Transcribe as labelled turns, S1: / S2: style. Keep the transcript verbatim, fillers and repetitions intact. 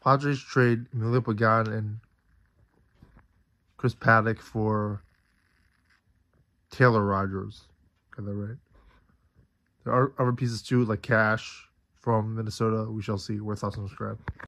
S1: Padres trade Emilio Pagan and Chris Paddack for Taylor Rogers. Got that right? There are other pieces too, like Cash from Minnesota. We shall see. Worth thoughts and subscribe.